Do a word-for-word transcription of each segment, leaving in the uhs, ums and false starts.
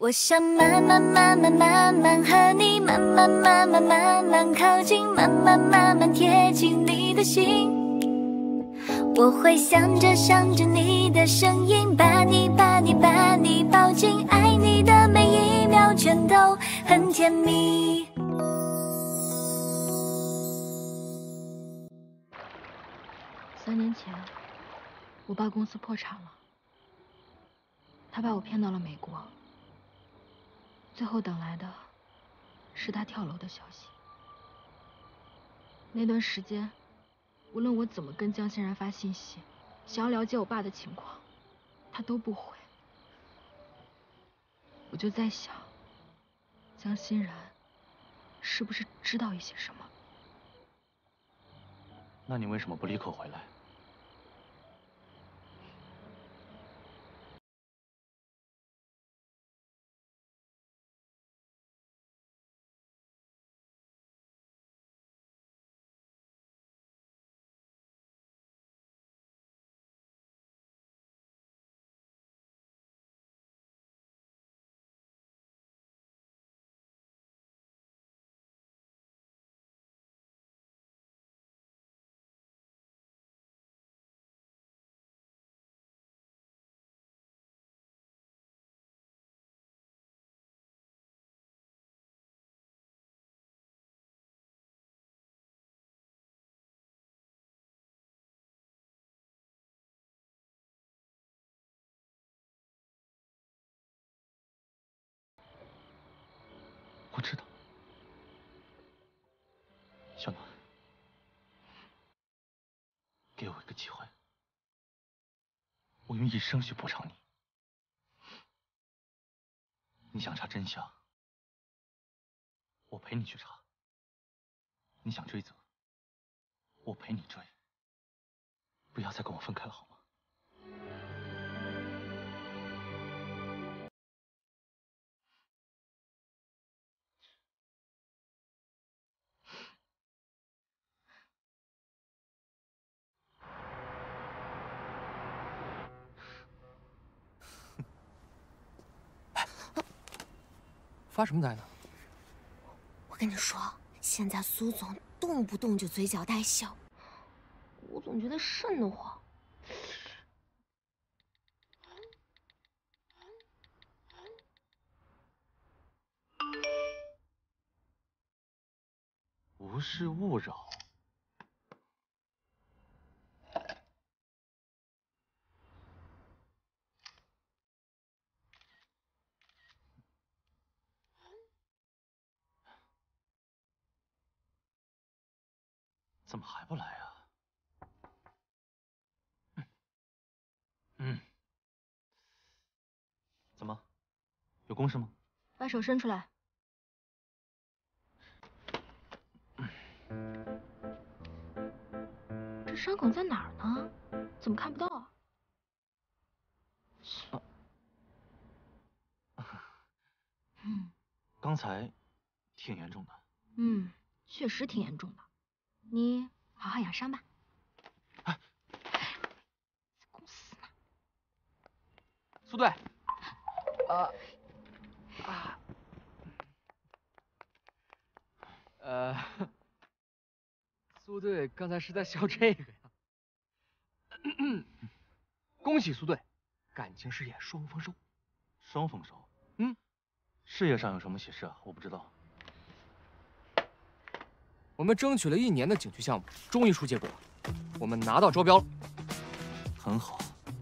我想慢慢慢慢慢慢和你慢慢慢慢慢慢靠近，慢慢慢慢贴近你的心。我会想着想着你的声音，把你把你把你抱紧，爱你的每一秒全都很甜蜜。 三年前，我爸公司破产了，他把我骗到了美国。 最后等来的是他跳楼的消息。那段时间，无论我怎么跟江欣然发信息，想要了解我爸的情况，他都不回。我就在想，江欣然是不是知道一些什么？ 那你为什么不立刻回来？ 我知道，小暖，给我一个机会，我用一生去补偿你。你想查真相，我陪你去查；你想追责，我陪你追。不要再跟我分开了，好吗？ 发什么呆呢？ 我跟你说，现在苏总动不动就嘴角带笑，我总觉得瘆得慌。 无事勿扰。怎么还不来啊？嗯，嗯，怎么，有公事吗？ 把手伸出来。这伤口在哪儿呢？怎么看不到啊？嗯， 刚才挺严重的。 嗯，确实挺严重的。你好好养伤吧。 哎， 在公司呢。 苏队，啊啊，呃，苏队刚才是在笑这个呀？恭喜苏队，感情事业双丰收。 双丰收？ 嗯， 事业上有什么喜事啊？我不知道。 我们争取了一年的景区项目，终于出结果了，我们拿到招标了。 很好。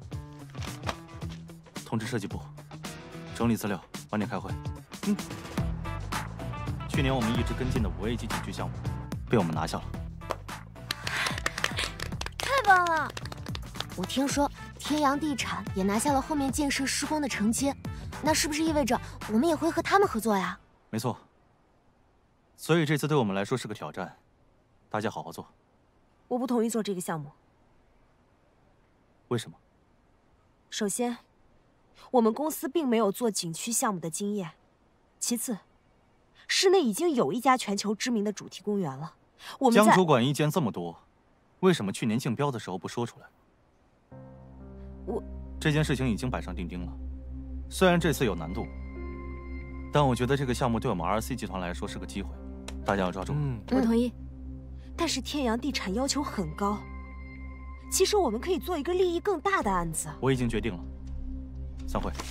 通知设计部，整理资料，晚点开会。嗯。去年我们一直跟进的五 A 级景区项目，被我们拿下了。 太棒了！我听说天阳地产也拿下了后面建设施工的承接，那是不是意味着我们也会和他们合作呀？ 没错。所以这次对我们来说是个挑战，大家好好做。 我不同意做这个项目。 为什么？ 首先，我们公司并没有做景区项目的经验；其次，市内已经有一家全球知名的主题公园了。我们江主管意见这么多，为什么去年竞标的时候不说出来？ 我这件事情已经板上钉钉了，虽然这次有难度， 但我觉得这个项目对我们 R C 集团来说是个机会，大家要抓住。 嗯，我同意。但是天阳地产要求很高，其实我们可以做一个利益更大的案子。 我已经决定了，散会。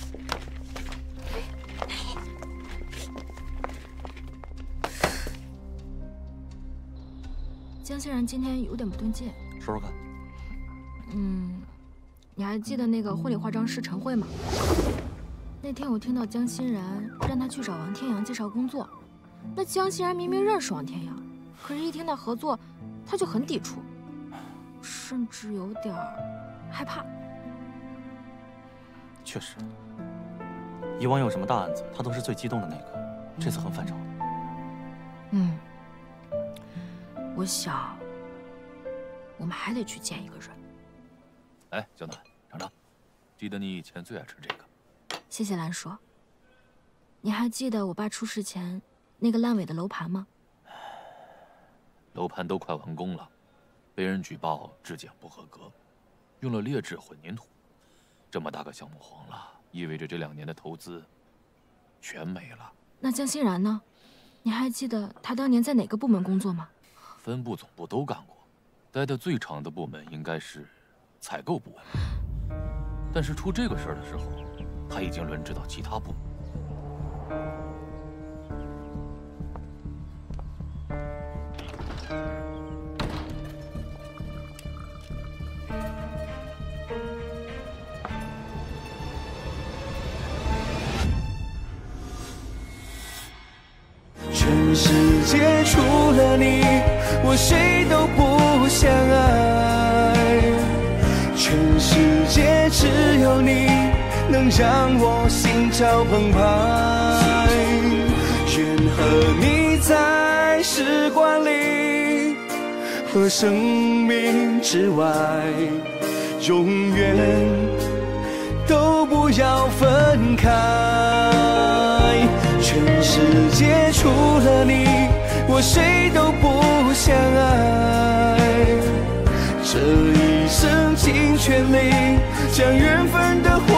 江欣然今天有点不对劲。 说说看。 嗯，你还记得那个婚礼化妆师陈慧吗？那天我听到江欣然让他去找王天阳介绍工作，那江欣然明明认识王天阳，可是一听到合作，他就很抵触，甚至有点害怕。 确实，以往有什么大案子，他都是最激动的那个，这次很反常。 嗯。我想，我们还得去见一个人。 哎，小暖，尝尝，记得你以前最爱吃这个。 谢谢兰叔。你还记得我爸出事前那个烂尾的楼盘吗？ 楼盘都快完工了，被人举报质检不合格，用了劣质混凝土。这么大个项目黄了，意味着这两年的投资全没了。 那江欣然呢？你还记得他当年在哪个部门工作吗？ 分部总部都干过，待的最长的部门应该是采购部门。但是出这个事儿的时候，他已经轮值到其他部门。 全世界除了你，我谁都不想爱。全世界只有你，能让我心潮澎湃。愿和你在时光里和生命之外，永远都不要分开。全世界除了你，我谁都不想爱。这一生尽全力，将缘分的